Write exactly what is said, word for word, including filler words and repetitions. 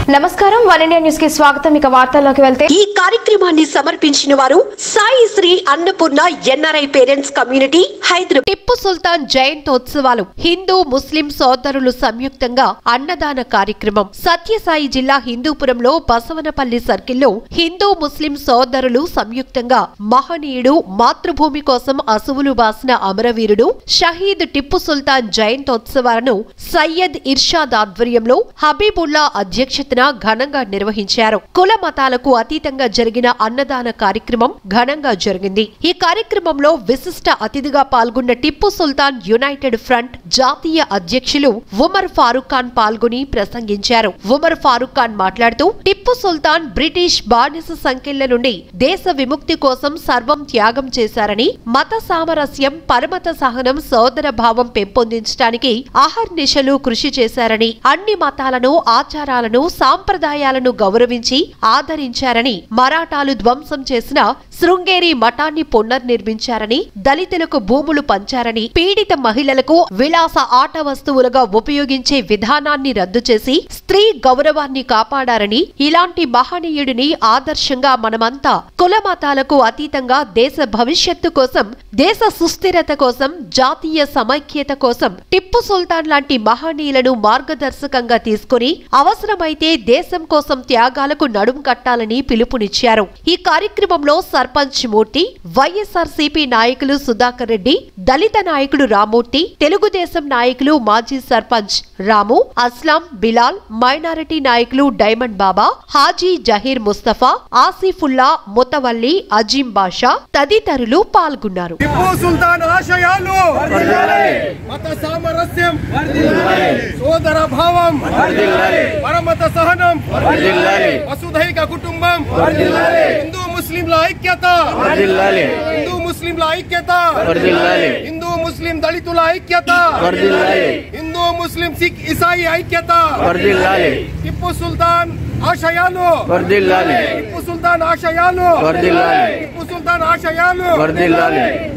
నమస్కారం one India news కి స్వాగతం। ఇక వార్తల్లోకి వెళ్తే ఈ కార్యక్రమాన్ని సమర్పించిన వారు Sai Sri Annapurna NRI parents community Hyderabad. Tipu Sultan జయంతోత్సవాలు హిందూ ముస్లిం సోదరులు సంయుక్తంగా అన్నదాన కార్యక్రమం సత్యసాయి జిల్లా హిందూపురంలో బసవనపల్లి సర్కిల్లో హిందూ ముస్లిం సోదరులు సంయుక్తంగా మహనీయుడు మాతృభూమి కోసం అసువులు బాసిన అమరవీరుడు షహీద్ టిప్పు సుల్తాన్ జయంతోత్సవాలను సయ్యద్ ఇర్షాద్ ఆధ్వర్యంలో హబీబుల్లా అధ్యక్షతన ఘనంగా నిర్వహించారు। కుల మతాలకు అతీతంగా జరిగిన అన్నదాన కార్యక్రమం ఘనంగా జరిగింది। ఈ కార్యక్రమంలో విశిష్ట అతిథిగా పాల్గొన్న టిప్పు సుల్తాన్ యునైటెడ్ ఫ్రంట్ జాతీయ అధ్యక్షులు ఉమర్ ఫారూక్ ఖాన్ పాల్గొని ప్రసంగించారు। ఉమర్ ఫారూక్ ఖాన్ మాట్లాడుతూ టిప్పు సుల్తాన్ బ్రిటిష్ బానిస సంకెళ్ల నుండి దేశ విముక్తి కోసం సర్వం త్యాగం చేశారని, మత సామరస్యం, పరమత సహనం, సోదర భావం పెంపొందించడానికి అహర్నిశలు కృషి చేశారని, అన్ని మతాలను, ఆచారాలను, సాంప్రదాయాలను గౌరవించి ఆదరించారని, మరాఠాలు ధ్వంసం చేసిన శృంగేరి మఠాన్ని పునర్నిర్మించారని, దళితులకు భూములు పంచారని, పీడిత మహిళలకు విలాస ఆట వస్తువులుగా ఉపయోగించే విధానాన్ని రద్దు చేసి స్త్రీ గౌరవాన్ని కాపాడారని, ఇలాంటి మహనీయుడిని ఆదర్శంగా మనమంతా కుల మతాలకు అతీతంగా దేశ భవిష్యత్తు కోసం, దేశ సుస్థిరత కోసం, జాతీయ సమైక్యత కోసం టిప్పు సుల్తాన్ లాంటి మహనీయులను మార్గదర్శకంగా తీసుకుని అవసరమైతే దేశం కోసం త్యాగాలకు నడుం కట్టాలని పిలుపునిచ్చారు। ఈ కార్యక్రమంలో సర్పంచ్ మూర్తి, వైఎస్ఆర్సీపీ నాయకులు సుధాకర్ రెడ్డి, దళిత నాయకుడు రామూర్తి, తెలుగుదేశం నాయకులు మాజీ సర్పంచ్ రాము, అస్లాం, బిలాల్, మైనారిటీ నాయకులు డైమండ్ బాబా, హాజీ జహీర్ ముస్తఫా, ఆసిఫుల్లా, ముతవల్లి, అజీం బాషా తదితరులు పాల్గొన్నారు। టిప్పు సుల్తాన్ ఆశయాలు మత సామరస్యం, సోదర భావం, పరమత సహనం, వసుధైక కుటుంబం, హిందూ ముస్లింల ఐక్యత, హిందూ ముస్లింల ఐక్యత, హిందూ ముస్లిం దళితుల ఐక్యత, హిందూ ముస్లిం సిక్ ఇసాయి ఐక్యత, టిప్పు సుల్తాన్ ఆశయాలు, టిప్పు సుల్తాన్ ఆశయాలు, టిప్పు సుల్తాన్ ఆశయాలు।